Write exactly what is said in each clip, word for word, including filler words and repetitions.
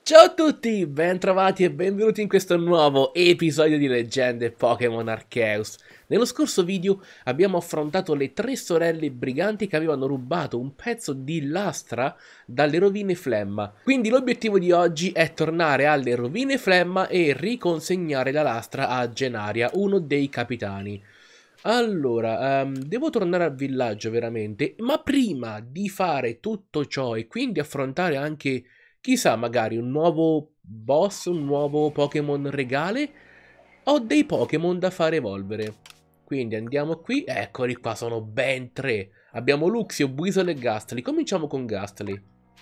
Ciao a tutti, bentrovati e benvenuti in questo nuovo episodio di Leggende Pokémon Arceus. Nello scorso video abbiamo affrontato le tre sorelle briganti che avevano rubato un pezzo di lastra dalle rovine Flemma. Quindi l'obiettivo di oggi è tornare alle rovine Flemma e riconsegnare la lastra a Genaria, uno dei capitani. Allora, um, devo tornare al villaggio veramente, ma prima di fare tutto ciò e quindi affrontare anche... chissà, magari un nuovo boss, un nuovo Pokémon regale, ho dei Pokémon da far evolvere. Quindi andiamo qui, eccoli qua, sono ben tre. Abbiamo Luxio, Buizel e Gastly. Cominciamo con Gastly.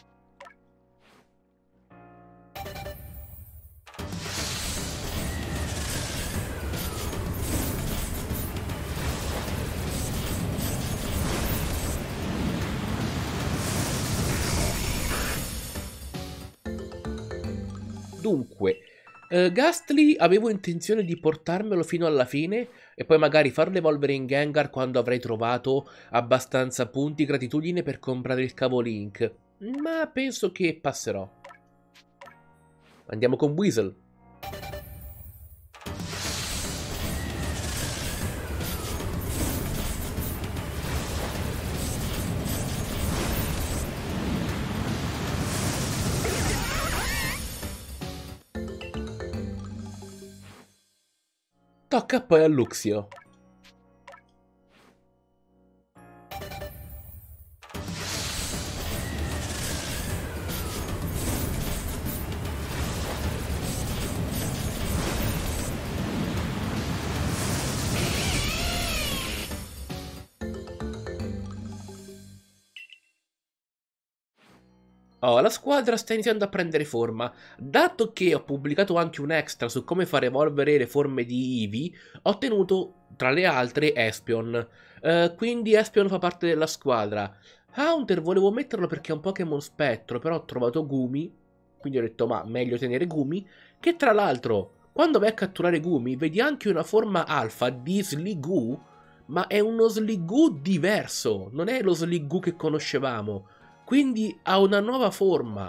Dunque, eh, Gastly avevo intenzione di portarmelo fino alla fine e poi magari farlo evolvere in Gengar quando avrei trovato abbastanza punti gratitudine per comprare il cavo Link. Ma penso che passerò. Andiamo con Weasel. Tocca poi a Luxio. Oh, la squadra sta iniziando a prendere forma. Dato che ho pubblicato anche un extra su come far evolvere le forme di Eevee, ho ottenuto, tra le altre, Espeon. Eh, quindi Espeon fa parte della squadra. Haunter volevo metterlo perché è un Pokémon spettro, però ho trovato Gumi, quindi ho detto, ma meglio tenere Gumi, che tra l'altro, quando vai a catturare Gumi, vedi anche una forma alfa di Sliggoo, ma è uno Sliggoo diverso, non è lo Sliggoo che conoscevamo. Quindi ha una nuova forma.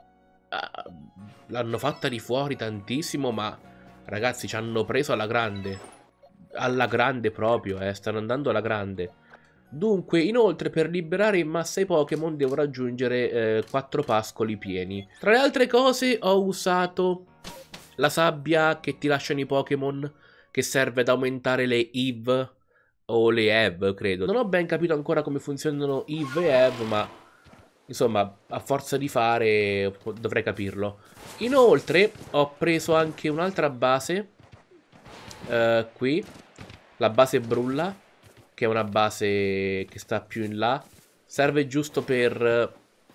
L'hanno fatta di fuori tantissimo, ma ragazzi ci hanno preso alla grande. Alla grande proprio, eh. Stanno andando alla grande. Dunque, inoltre, per liberare in massa i Pokémon devo raggiungere eh, quattro pascoli pieni. Tra le altre cose ho usato la sabbia che ti lasciano i Pokémon, che serve ad aumentare le E V o le E V, credo. Non ho ben capito ancora come funzionano E V e E V, ma... insomma, a forza di fare dovrei capirlo. Inoltre ho preso anche un'altra base eh, qui, la base Brulla, che è una base che sta più in là. Serve giusto per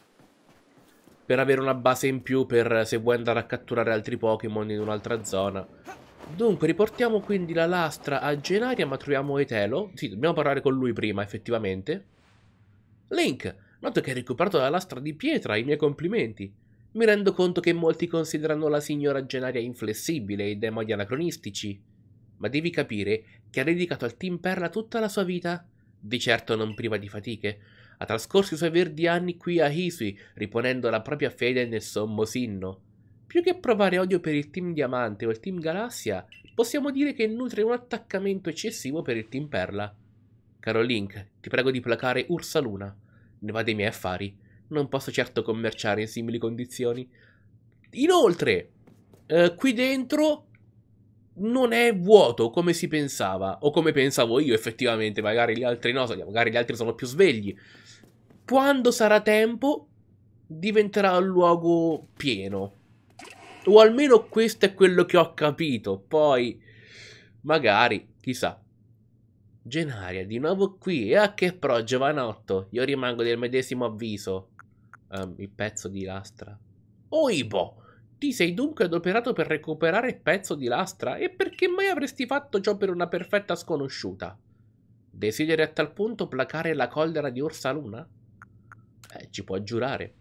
per avere una base in più per se vuoi andare a catturare altri Pokémon in un'altra zona. Dunque, riportiamo quindi la lastra a Genaria, ma troviamo Etelo. Sì, dobbiamo parlare con lui prima, effettivamente. Link, noto che hai recuperato la lastra di pietra, i miei complimenti. Mi rendo conto che molti considerano la signora Genaria inflessibile e dei modi anacronistici. Ma devi capire che ha dedicato al Team Perla tutta la sua vita, di certo non priva di fatiche. Ha trascorso i suoi verdi anni qui a Hisui, riponendo la propria fede nel sommo Sinnoh. Più che provare odio per il Team Diamante o il Team Galassia, possiamo dire che nutre un attaccamento eccessivo per il Team Perla. Caro Link, ti prego di placare Ursaluna. Ne va dei miei affari. Non posso certo commerciare in simili condizioni. Inoltre, eh, qui dentro non è vuoto come si pensava, o come pensavo io effettivamente, magari gli altri no, magari gli altri sono più svegli. Quando sarà tempo, diventerà un luogo pieno. O almeno questo è quello che ho capito, poi magari, chissà. Genaria, di nuovo qui, e a che pro, giovanotto? Io rimango del medesimo avviso. Um, il pezzo di lastra. Oibo! Ti sei dunque adoperato per recuperare il pezzo di lastra? E perché mai avresti fatto ciò per una perfetta sconosciuta? Desideri a tal punto placare la collera di Ursaluna? Eh, ci può giurare.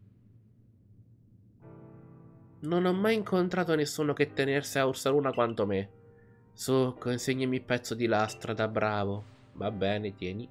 Non ho mai incontrato nessuno che tenersi a Ursaluna quanto me. Su, consegnami il pezzo di lastra da bravo. Va bene, tieni.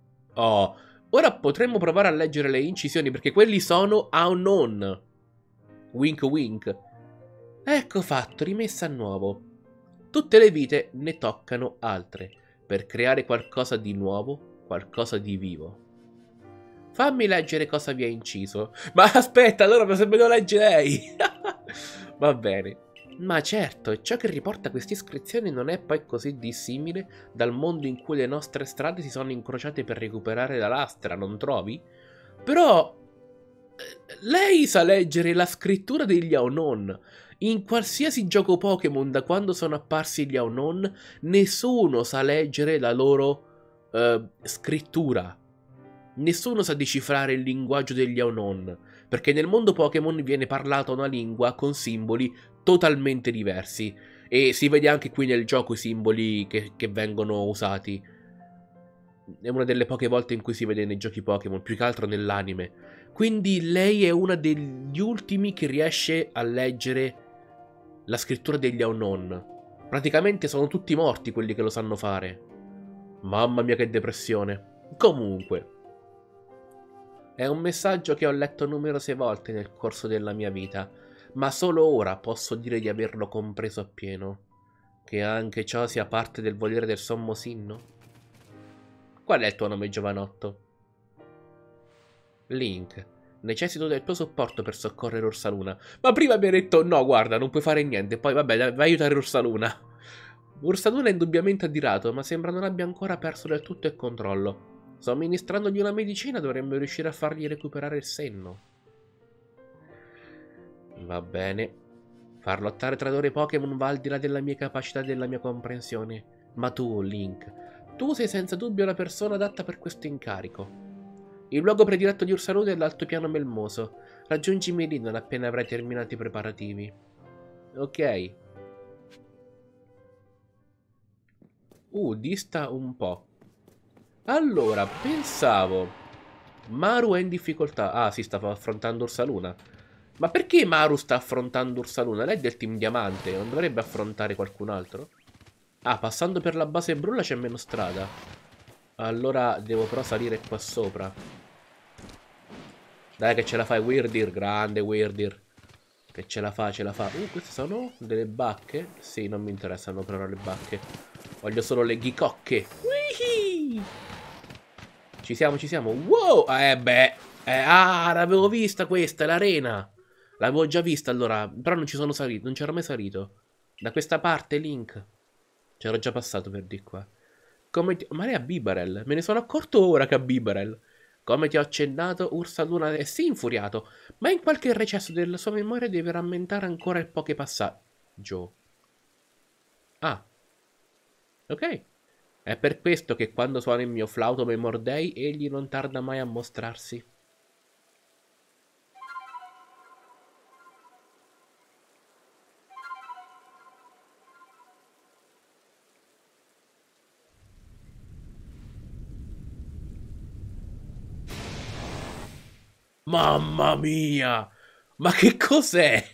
Oh, ora potremmo provare a leggere le incisioni perché quelli sono unknown. Wink wink. Ecco fatto, rimessa a nuovo. Tutte le vite ne toccano altre, per creare qualcosa di nuovo, qualcosa di vivo. Fammi leggere cosa vi ha inciso. Ma aspetta, allora se me lo legge lei. Va bene. Ma certo, ciò che riporta queste iscrizioni non è poi così dissimile dal mondo in cui le nostre strade si sono incrociate per recuperare la lastra, non trovi? Però lei sa leggere la scrittura degli Aonon. In qualsiasi gioco Pokémon da quando sono apparsi gli Aonon, nessuno sa leggere la loro uh, scrittura. Nessuno sa decifrare il linguaggio degli Aonon, perché nel mondo Pokémon viene parlata una lingua con simboli totalmente diversi. E si vede anche qui nel gioco i simboli che, che vengono usati. È una delle poche volte in cui si vede nei giochi Pokémon, più che altro nell'anime. Quindi lei è una degli ultimi che riesce a leggere la scrittura degli Aonon. Praticamente sono tutti morti quelli che lo sanno fare. Mamma mia che depressione. Comunque, è un messaggio che ho letto numerose volte nel corso della mia vita, ma solo ora posso dire di averlo compreso appieno. Che anche ciò sia parte del volere del sommo Sinnoh? Qual è il tuo nome, giovanotto? Link. Necessito del tuo supporto per soccorrere Ursaluna. Ma prima mi hai detto no, guarda, non puoi fare niente. Poi vabbè, vai a aiutare Ursaluna. Ursaluna è indubbiamente addirato, ma sembra non abbia ancora perso del tutto il controllo. Somministrandogli una medicina dovremmo riuscire a fargli recuperare il senno. Va bene. Far lottare tra loro i Pokémon va al di là della mia capacità e della mia comprensione. Ma tu, Link, tu sei senza dubbio la persona adatta per questo incarico. Il luogo prediletto di Ursaluna è l'altopiano melmoso. Raggiungimi lì non appena avrai terminato i preparativi. Ok. Uh, dista un po'. Allora, pensavo... Maru è in difficoltà. Ah, si sta affrontando Ursaluna. Ma perché Maru sta affrontando Ursaluna? Lei è del team Diamante, non dovrebbe affrontare qualcun altro? Ah, passando per la base brulla c'è meno strada. Allora devo però salire qua sopra. Dai che ce la fai, Weirdir, grande Weirdir. Che ce la fa, ce la fa. Uh, queste sono delle bacche? Sì, non mi interessano però le bacche. Voglio solo le ghicocche. Wihee! Ci siamo, ci siamo. Wow! Eh beh. Eh, ah, l'avevo vista questa, è l'arena. L'avevo già vista allora. Però non ci sono salito, non c'ero mai salito. Da questa parte, Link. C'ero già passato per di qua. Come ti... Ma lei ha Bibarel. Me ne sono accorto ora che ha Bibarel. Come ti ho accennato, Ursaluna è sì infuriato, ma in qualche recesso della sua memoria deve rammentare ancora il poche passaggio. Ah. Ok. È per questo che quando suona il mio flauto Memordei, egli non tarda mai a mostrarsi. Mamma mia! Ma che cos'è?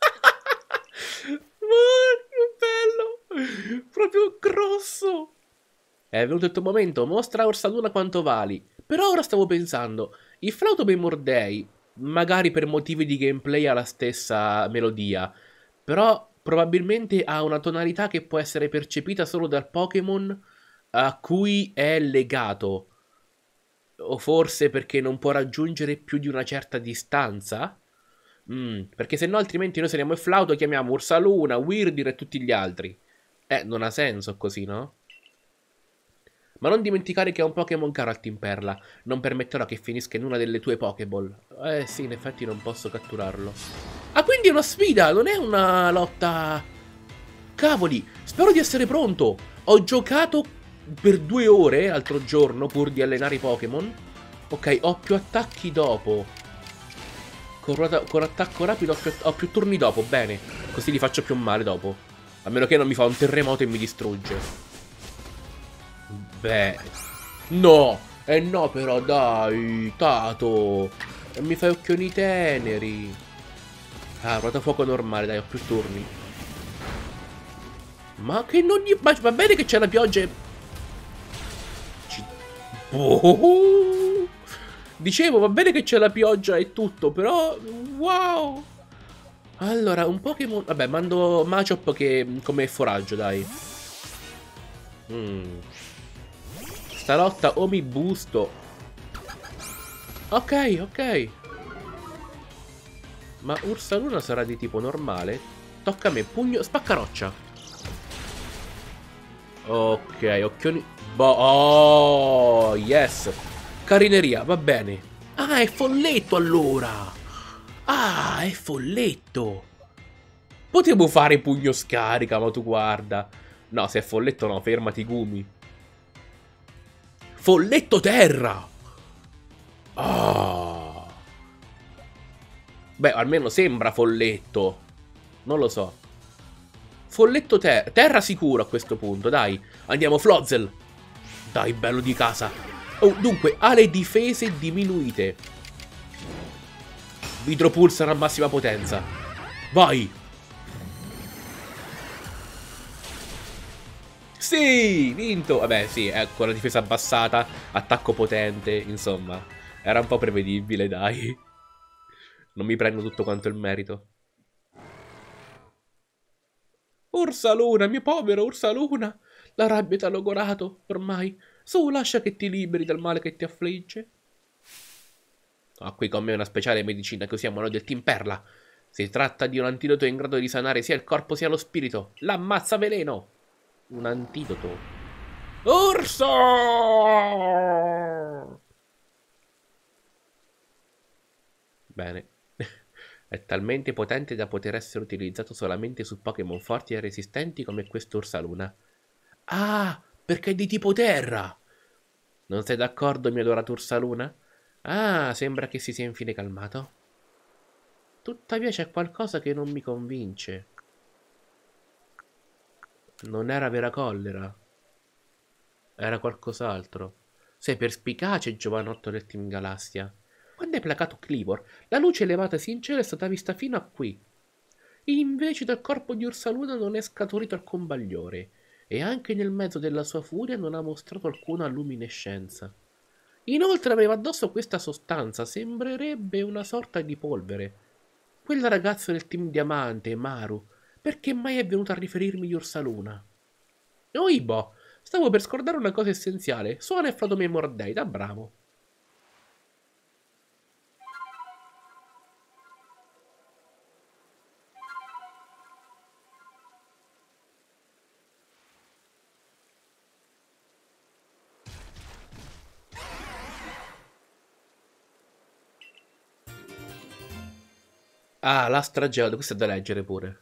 Ma che bello! Proprio grosso! È venuto il tuo momento, mostra a Ursaluna quanto vali. Però ora stavo pensando, il flauto Memordei, magari per motivi di gameplay ha la stessa melodia, però probabilmente ha una tonalità che può essere percepita solo dal Pokémon a cui è legato. O forse perché non può raggiungere più di una certa distanza? Mm, perché se no altrimenti noi saremo il flauto, chiamiamo Ursaluna, Weirdir e tutti gli altri. Eh, non ha senso così, no? Ma non dimenticare che è un Pokémon caro al Team Perla. Non permetterò che finisca in una delle tue Pokéball. Eh sì, in effetti non posso catturarlo. Ah, quindi è una sfida, non è una lotta... Cavoli, spero di essere pronto. Ho giocato per due ore l'altro giorno pur di allenare i Pokémon. Ok, ho più attacchi dopo. Con, con attacco rapido ho più, ho più turni dopo, bene. Così li faccio più male dopo. A meno che non mi fa un terremoto e mi distrugge. Beh, no, eh no però dai, Tato, mi fai occhioni teneri. Ah, fuoco normale, dai, ho più turni. Ma che non gli... Ma va bene che c'è la pioggia e... Ci... Oh! Dicevo, va bene che c'è la pioggia e tutto, però... Wow! Allora, un Pokémon... Vabbè, mando Machop che come foraggio, dai. Mm. Stanotte o mi busto. Ok, ok. Ma Ursaluna sarà di tipo normale? Tocca a me, pugno... Spaccaroccia. Ok, occhioni... Boh, oh, yes. Carineria, va bene. Ah, è folletto allora. Ah, è folletto. Potevo fare pugno scarica, ma tu guarda. No, se è folletto no, fermati Gumi. Folletto terra. Ah. Beh, almeno sembra folletto. Non lo so. Folletto ter terra sicuro a questo punto, dai. Andiamo, Flozzel. Dai, bello di casa. Oh, dunque, ha le difese diminuite. Vidropulsar a massima potenza. Vai. Sì, vinto. Vabbè, sì, ecco, la difesa abbassata, attacco potente, insomma. Era un po' prevedibile, dai. Non mi prendo tutto quanto il merito. Ursaluna, mio povero Ursaluna. La rabbia t'ha logorato, ormai. Su, lascia che ti liberi dal male che ti affligge. Ho qui con me una speciale medicina che usiamo noi del Team Perla. Si tratta di un antidoto in grado di sanare sia il corpo sia lo spirito. L'ammazza veleno. Un antidoto. Urso! Bene. È talmente potente da poter essere utilizzato solamente su Pokémon forti e resistenti come questo Ursaluna. Ah, perché è di tipo terra! Non sei d'accordo, mio adorato Ursaluna? Ah, sembra che si sia infine calmato. Tuttavia c'è qualcosa che non mi convince. Non era vera collera. Era qualcos'altro. Sei perspicace, giovanotto del Team Galassia. Quando hai placato Clivor, la luce elevatasi in cielo è stata vista fino a qui. Invece dal corpo di Ursaluna non è scaturito alcun bagliore, e anche nel mezzo della sua furia non ha mostrato alcuna luminescenza. Inoltre aveva addosso questa sostanza, sembrerebbe una sorta di polvere. Quella ragazza del Team Diamante, Maru, perché mai è venuta a riferirmi di Ursaluna? Oibo, stavo per scordare una cosa essenziale. Suona e Frodo mi mordei, da bravo. Ah, l'Astra Geoda, questo è da leggere pure.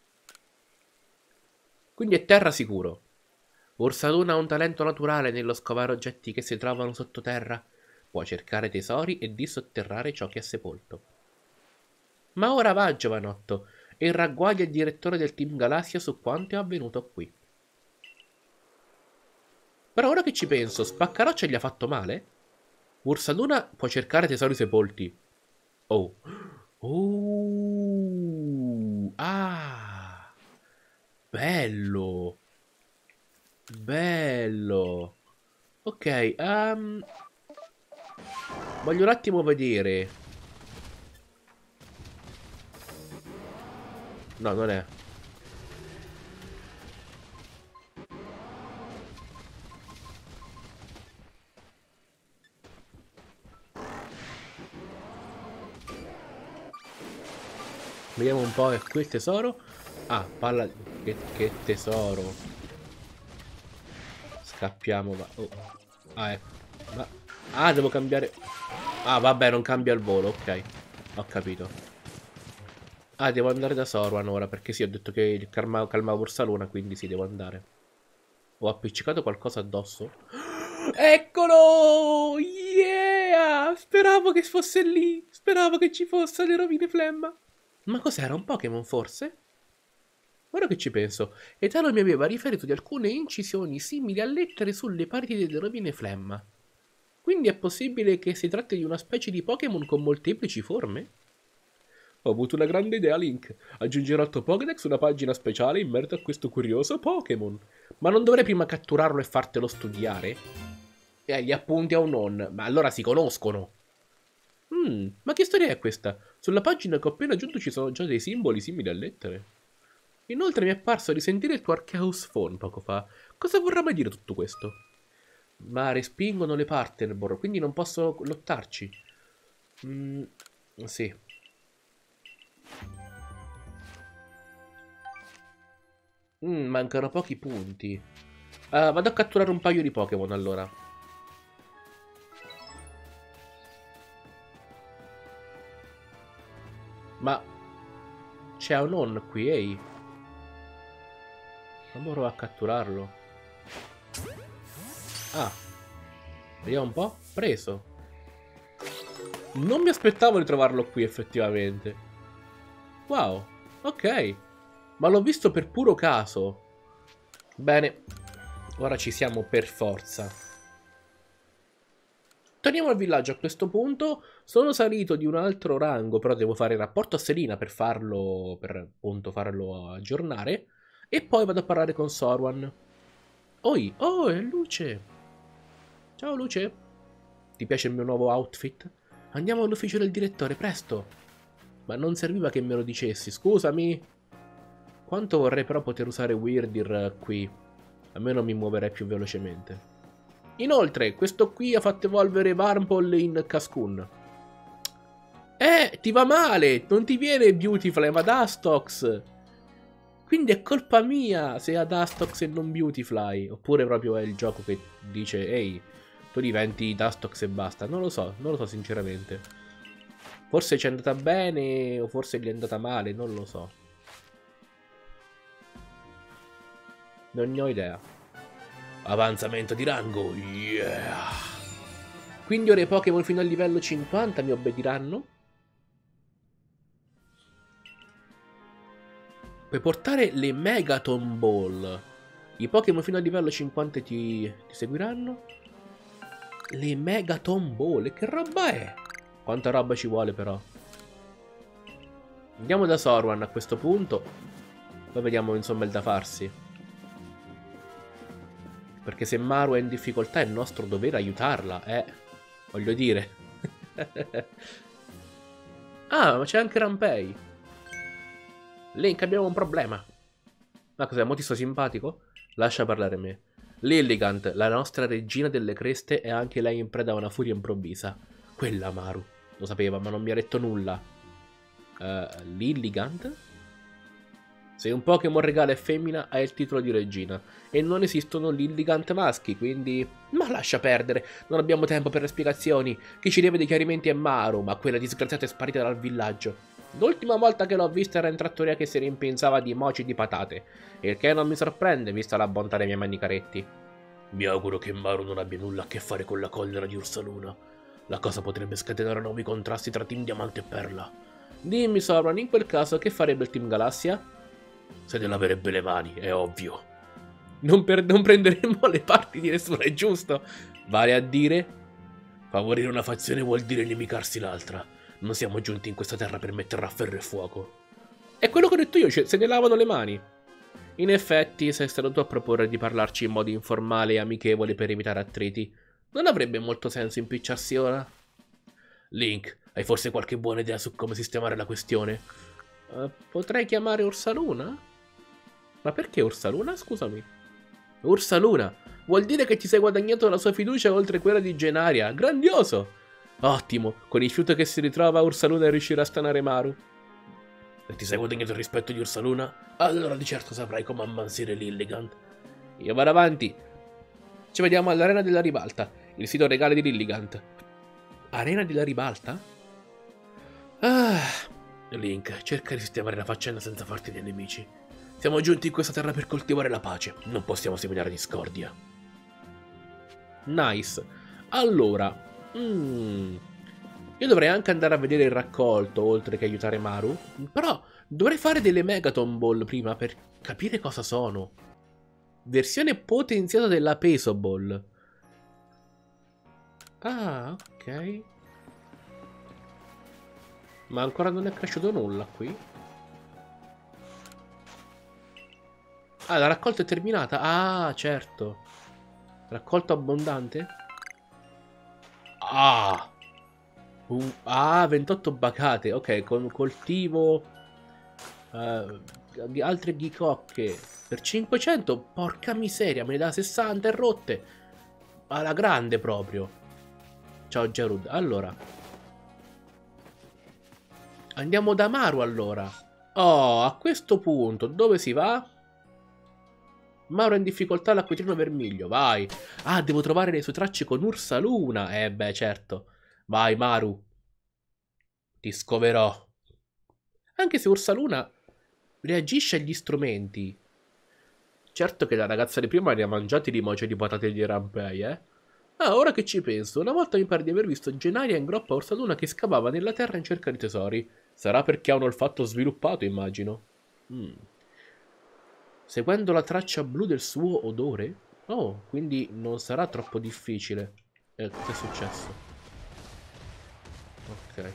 Quindi è terra sicuro. Ursaluna ha un talento naturale nello scovare oggetti che si trovano sottoterra. Può cercare tesori e dissotterrare ciò che è sepolto. Ma ora va, giovanotto, e ragguaglia il direttore del Team Galassia su quanto è avvenuto qui. Però ora che ci penso, Spaccaroccia gli ha fatto male? Ursaluna può cercare tesori sepolti. Oh. Oh. Ah. Bello. Bello. Ok, um, voglio un attimo vedere. No, non è. Vediamo un po', è qui il tesoro. Ah, palla... Che, che tesoro. Scappiamo, va. Oh. Ah, ecco. Ma... Ah, devo cambiare... Ah, vabbè, non cambia il volo, ok. Ho capito. Ah, devo andare da Sorwan ora, perché sì, ho detto che il calma, calmava Ursaluna, quindi sì, devo andare. Ho appiccicato qualcosa addosso? Eccolo! Yeah! Speravo che fosse lì. Speravo che ci fosse le rovine Flemma. Ma cos'era? Un Pokémon, forse? Ora che ci penso, Etano mi aveva riferito di alcune incisioni simili a lettere sulle pareti delle rovine Flemma. Quindi è possibile che si tratti di una specie di Pokémon con molteplici forme? Ho avuto una grande idea, Link. Aggiungerò al tuo Pokédex una pagina speciale in merito a questo curioso Pokémon. Ma non dovrei prima catturarlo e fartelo studiare? Eh, gli appunti a un non. Ma allora si conoscono. Mm, ma che storia è questa? Sulla pagina che ho appena aggiunto ci sono già dei simboli simili a lettere. Inoltre mi è parso di sentire il tuo Arceus Phone poco fa. Cosa vorrà mai dire tutto questo? Ma respingono le partner, quindi non posso lottarci. Mm, sì. Mm, mancano pochi punti. Uh, vado a catturare un paio di Pokémon allora. Ma c'è un on qui, ehi. Non provo a catturarlo. Ah. Vediamo un po'. Preso. Non mi aspettavo di trovarlo qui effettivamente. Wow. Ok. Ma l'ho visto per puro caso. Bene. Ora ci siamo per forza. Torniamo al villaggio a questo punto. Sono salito di un altro rango, però devo fare il rapporto a Selina per farlo, per appunto farlo aggiornare. E poi vado a parlare con Sorwan. Oi, oh, è Luce. Ciao Luce. Ti piace il mio nuovo outfit? Andiamo all'ufficio del direttore, presto. Ma non serviva che me lo dicessi, scusami. Quanto vorrei però poter usare Weirdir qui. Almeno mi muoverei più velocemente. Inoltre, questo qui ha fatto evolvere Wurmple in Cascoon. Eh, ti va male! Non ti viene Beautifly, ma Dustox! Quindi è colpa mia se ha Dustox e non Beautifly. Oppure proprio è il gioco che dice, ehi, tu diventi Dustox e basta. Non lo so, non lo so sinceramente. Forse ci è andata bene o forse gli è andata male, non lo so. Non ne ho idea. Avanzamento di rango, yeah! Quindi ora i Pokémon fino al livello cinquanta mi obbediranno? Puoi portare le Megaton Ball. I Pokémon fino al livello cinquanta ti, ti seguiranno? Le Megaton Ball, e che roba è? Quanta roba ci vuole però. Andiamo da Sorwan a questo punto. Poi vediamo insomma il da farsi. Perché se Maru è in difficoltà è il nostro dovere aiutarla, eh. Voglio dire. Ah, ma c'è anche Rampei. Link, abbiamo un problema. Ma cos'è, mo ti sto simpatico? Lascia parlare me. Lilligant, la nostra regina delle creste, è anche lei in preda a una furia improvvisa. Quella Maru. Lo sapeva, ma non mi ha detto nulla. Uh, Lilligant? Se un Pokémon regale è femmina, ha il titolo di regina. E non esistono Lilligant maschi, quindi... Ma lascia perdere, non abbiamo tempo per le spiegazioni. Chi ci deve dei chiarimenti è Maru, ma quella disgraziata è sparita dal villaggio. L'ultima volta che l'ho vista era in trattoria che si rimpinzava di moci di patate. Il che non mi sorprende, vista la bontà dei miei manicaretti. Mi auguro che Maru non abbia nulla a che fare con la collera di Ursaluna. La cosa potrebbe scatenare nuovi contrasti tra Team Diamante e Perla. Dimmi, Sorwan, in quel caso che farebbe il Team Galassia? Se ne laverebbe le mani, è ovvio. Non, per, non prenderemo le parti di nessuno, è giusto? Vale a dire? Favorire una fazione vuol dire inimicarsi l'altra. Non siamo giunti in questa terra per metterla a ferro e fuoco. È quello che ho detto io, cioè, se ne lavano le mani. In effetti, sei stato tu a proporre di parlarci in modo informale e amichevole per evitare attriti. Non avrebbe molto senso impicciarsi ora? Link, hai forse qualche buona idea su come sistemare la questione? Uh, potrei chiamare Ursaluna? Ma perché Ursaluna, scusami? Ursaluna, vuol dire che ti sei guadagnato la sua fiducia oltre quella di Genaria. Grandioso! Ottimo, con il fiuto che si ritrova Ursaluna riuscirà a stanare Maru. E ti sei guadagnato il rispetto di Ursaluna? Allora di certo saprai come ammansire Lilligant. Io vado avanti. Ci vediamo all'Arena della Ribalta, il sito regale di Lilligant. Arena della Ribalta? Ah... Link, cerca di sistemare la faccenda senza farti dei nemici. Siamo giunti in questa terra per coltivare la pace. Non possiamo seminare discordia. Nice. Allora, mm, io dovrei anche andare a vedere il raccolto, oltre che aiutare Maru. Però dovrei fare delle Megaton Ball prima per capire cosa sono. Versione potenziata della Peso Ball. Ah, ok. Ma ancora non è cresciuto nulla qui. Ah, la raccolta è terminata. Ah, certo. Raccolto abbondante? Ah! Uh, ah, ventotto bacate. Ok, con coltivo uh, di altre ghicocche per cinquecento. Porca miseria, me ne dà sessanta e rotte. Alla grande proprio. Ciao Gerud. Allora, andiamo da Maru allora. Oh, a questo punto dove si va? Mauro è in difficoltà all'acquatrino vermiglio, vai. Ah, devo trovare le sue tracce con Ursaluna. Eh beh, certo. Vai, Maru. Ti scoverò. Anche se Ursaluna reagisce agli strumenti. Certo che la ragazza di prima ne ha mangiati di moce di patate di Rampei, eh? Ah, ora che ci penso, una volta mi pare di aver visto Genaria in groppa Ursaluna che scavava nella terra in cerca di tesori. Sarà perché ha un olfatto sviluppato, immagino. Mm. Seguendo la traccia blu del suo odore? Oh, quindi non sarà troppo difficile. Eh, cosa è successo? Ok.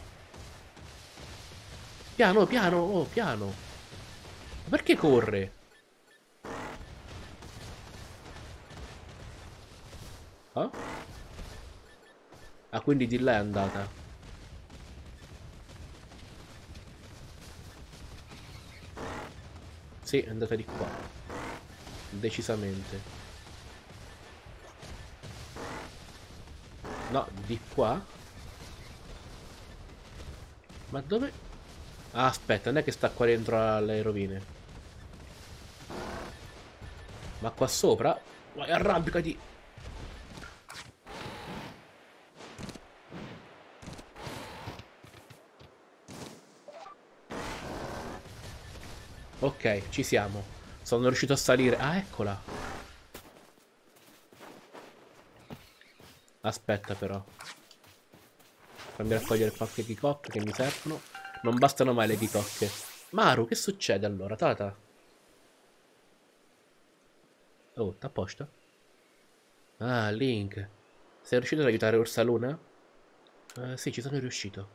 Piano, piano, oh, piano. Ma perché corre? Ah? Ah, quindi di là è andata. Sì, è andata di qua. Decisamente. No, di qua? Ma dove? Ah, aspetta, non è che sta qua dentro alle rovine. Ma qua sopra? Vai, arrampicati! Ok, ci siamo. Sono riuscito a salire. Ah, eccola. Aspetta però. Fammi raccogliere qualche ghicocche che mi servono. Non bastano mai le ghicocche. Maru, che succede allora, Tata? Oh, t'ha posto? Ah, Link. Sei riuscito ad aiutare Ursaluna? Uh, sì, ci sono riuscito.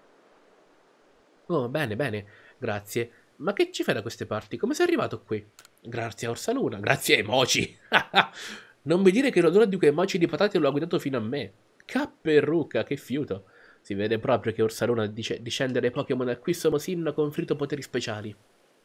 Oh, bene, bene. Grazie. Ma che ci fai da queste parti? Come sei arrivato qui? Grazie a Ursaluna. Grazie ai moci. Non mi dire che l'odore di quei moci di patate lo ha guidato fino a me. Capperrucca, che fiuto. Si vede proprio che Ursaluna dice discende dai Pokémon a cui Somosino ha conferito poteri speciali.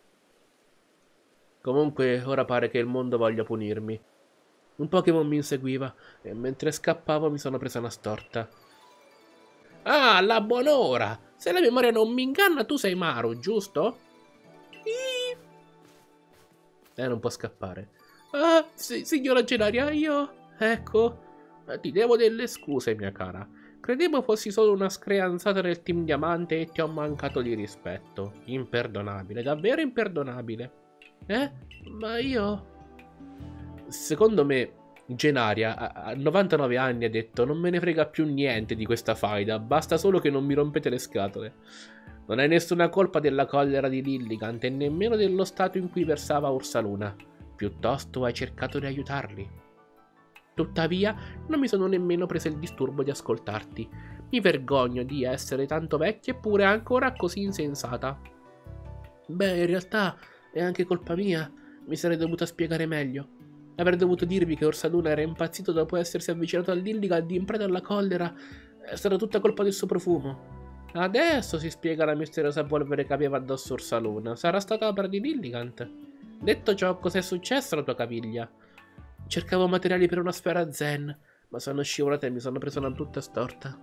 Comunque, ora pare che il mondo voglia punirmi. Un Pokémon mi inseguiva e mentre scappavo mi sono presa una storta. Ah, la buon'ora! Se la memoria non mi inganna, tu sei Maru, giusto? Iii. Eh, non può scappare. Ah, sì, signora Genaria, io... Ecco... Ti devo delle scuse, mia cara. Credevo fossi solo una screanzata del Team Diamante e ti ho mancato di rispetto. Imperdonabile, davvero imperdonabile. Eh? Ma io... Secondo me, Genaria a novantanove anni ha detto non me ne frega più niente di questa faida, basta solo che non mi rompete le scatole. Non hai nessuna colpa della collera di Lilligant e nemmeno dello stato in cui versava Ursaluna. Piuttosto hai cercato di aiutarli. Tuttavia, non mi sono nemmeno preso il disturbo di ascoltarti. Mi vergogno di essere tanto vecchia eppure ancora così insensata. Beh, in realtà è anche colpa mia. Mi sarei dovuta spiegare meglio. Avrei dovuto dirvi che Ursaluna era impazzito dopo essersi avvicinato a Lilligant in preda alla collera. È stata tutta colpa del suo profumo. Adesso si spiega la misteriosa polvere che aveva addosso Ursaluna. Sarà stata opera di Lilligant. Detto ciò, cos'è successo alla tua caviglia? Cercavo materiali per una sfera zen, ma sono scivolata e mi sono presa una brutta storta.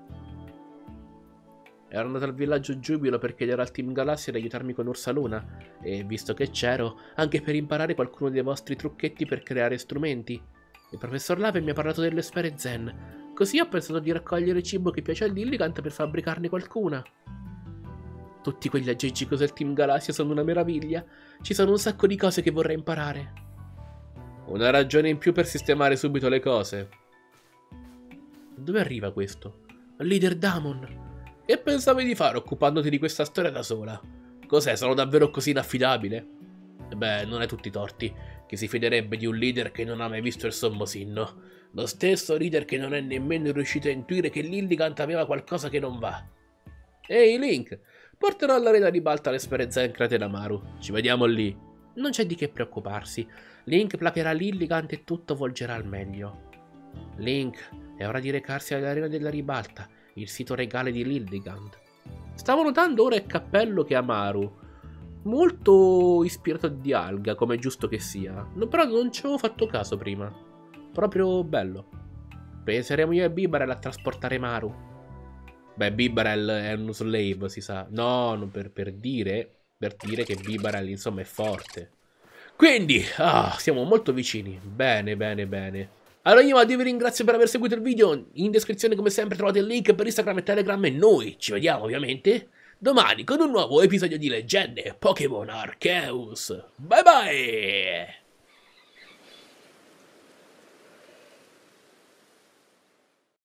Ero andato al villaggio Giubilo per chiedere al Team Galassia di aiutarmi con Ursaluna, e visto che c'ero, anche per imparare qualcuno dei vostri trucchetti per creare strumenti. Il professor Lave mi ha parlato delle sfere zen, così ho pensato di raccogliere cibo che piace a Lilligant per fabbricarne qualcuna. Tutti quegli aggeggi così al Team Galassia sono una meraviglia, ci sono un sacco di cose che vorrei imparare. Una ragione in più per sistemare subito le cose. Dove arriva questo? Leader Damon. Che pensavi di fare occupandoti di questa storia da sola? Cos'è, sono davvero così inaffidabile? Beh, non hai tutti i torti. Chi si fiderebbe di un leader che non ha mai visto il sommosinno? Lo stesso leader che non è nemmeno riuscito a intuire che Lilligant aveva qualcosa che non va. Ehi, Link! Porterò all'arena di Balta le sfere zen create da Maru. Ci vediamo lì. Non c'è di che preoccuparsi. Link placherà Lilligant e tutto volgerà al meglio. Link, è ora di recarsi all'arena della ribalta il sito regale di Lilligant. Stavo notando ora il cappello che ha Maru. Molto ispirato a Dialga, come è giusto che sia. No, però non ci avevo fatto caso prima. Proprio bello. Penseremo io e Bibarel a trasportare Maru. Beh, Bibarel è uno slave, si sa. No, non per, per dire... Per dire che Bibarel, insomma, è forte. Quindi, ah, siamo molto vicini. Bene, bene, bene. Allora io vi ringrazio per aver seguito il video. In descrizione, come sempre, trovate il link per Instagram e Telegram. E noi ci vediamo, ovviamente, domani con un nuovo episodio di Leggende Pokémon Arceus. Bye bye!